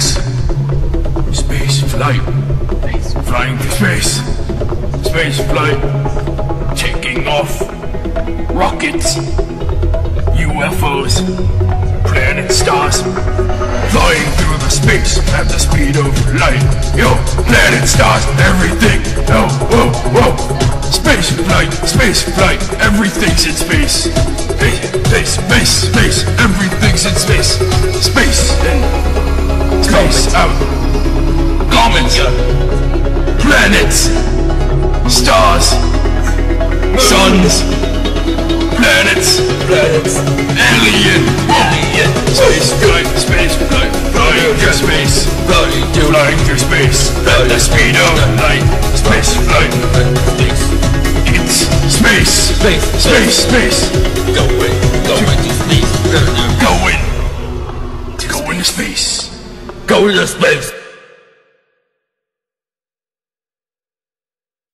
Yes. Space flight. Flying to space. Space flight. Taking off. Rockets. UFOs. Planet stars. Flying through the space at the speed of light. Yo, planet stars, everything. Yo, whoa, whoa. Space flight, everything's in space. Space, everything's in space. Space in, space out. Comets, planets, stars, suns, planets, alien, space flight, flying through space, flying through space, at the speed of light, space flight, it's space, space, going to space, going to space.